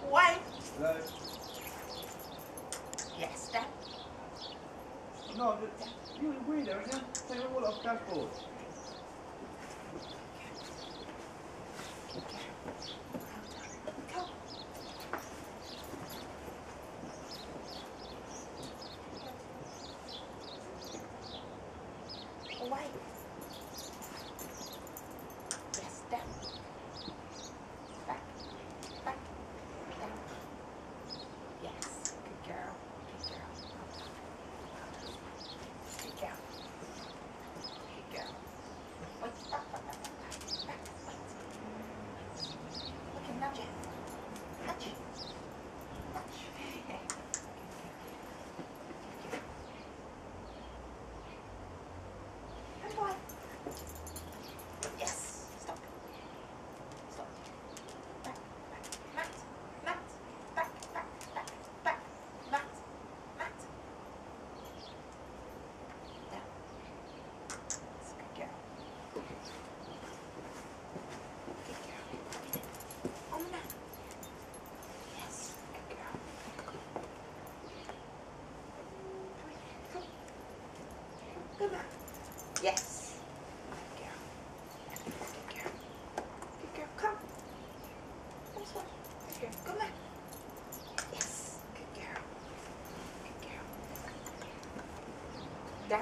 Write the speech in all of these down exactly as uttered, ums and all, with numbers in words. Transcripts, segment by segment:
Away. Hello. Yes, down. No, you're a weirdo, aren't you? Take the wall off the dashboard. Away. Yes, down. Back. Back. Down. Yes. Good girl. Good girl. Good girl. Good girl. Wait. Back, back, back, back, back. Wait. Look and nudge it. Nudge. Nudge. Come on. Yes. Stop. Stop. Back, back, mat, mat, back, back, back, back, mat, mat. Down. That's a good girl. Good girl. On the mat. Yes. Good girl. Come. Good mat. Yes. Good girl. Good girl. Good girl. Come. This one. Good girl. Good man. Yes. Good girl. Good girl. Down.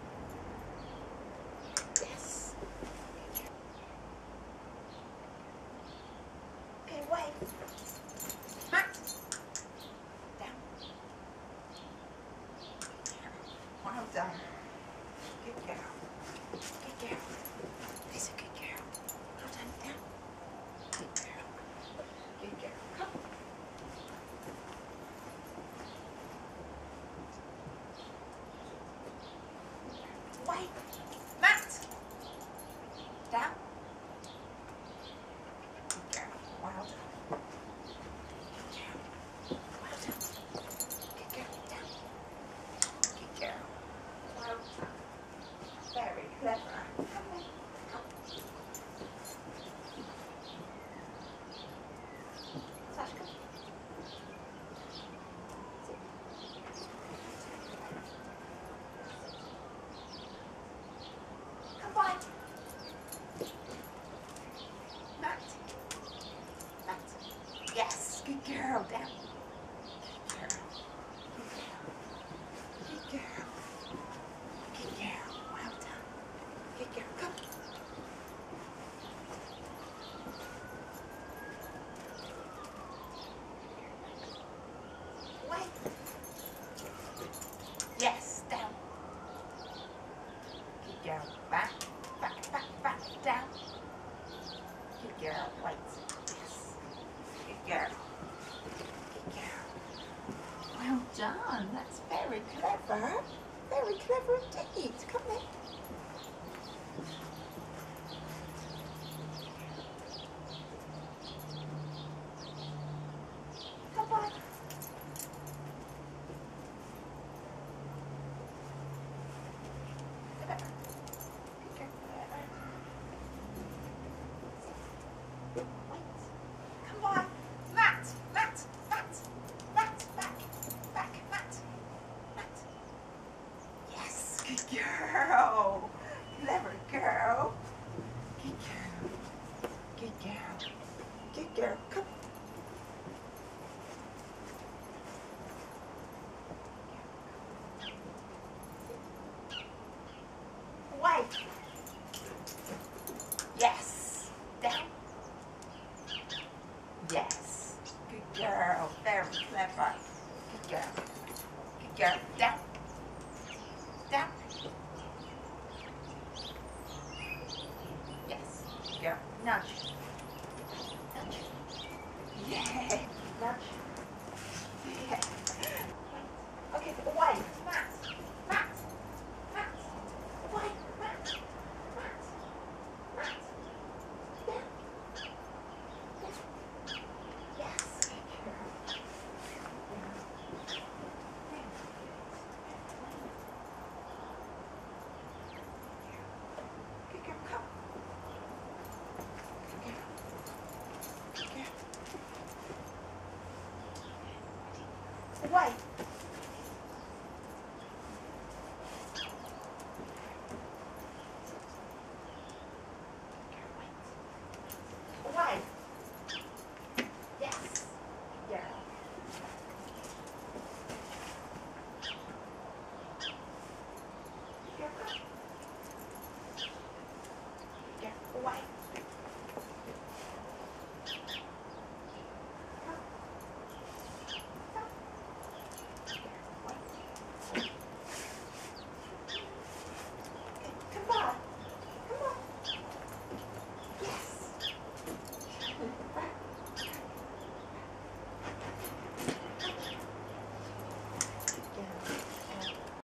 Yes. Good girl. Okay, wait. Mat. Down. Well done. Good girl. Good girl. This is a good girl. Well done. Down. Good girl. Good girl. Come. Wait. Mat. Down. Good girl. Well done. Good girl. Well done. Good girl. Down. Good girl. Well done. Very clever. Come on. Come. Sash, come. Come by. Mat. Mat. Yes. Good girl. Down. Good girl. Good girl. Good girl. Well done. Good girl. Come. Wait. Yes. Down. Good girl. Back. Back. Back. Back. Down. Good girl. Wait. Yes. Good girl. Good girl. Well done. That's very clever. Very clever indeed. Come then. Come on. Good girl. Good girl. Wait. Come on. Mat. Mat. Mat. Mat. Back. Back. Mat. Mat. Yes. Good girl. Clever girl. Good girl. Good girl. Good girl. Come. Wait. Yes. Down. Yes. Good girl. Very clever. Good girl. Good girl. Down. Down. Yes. Good girl. Nudge. Nudge. Yeah. Nudge. Yeah. Okay, away. Mat. Mat. Mat. Away. Mat. Mat. Mat. Down. Down. Yes. Good girl. Good girl. Come. Good girl. Good girl. away.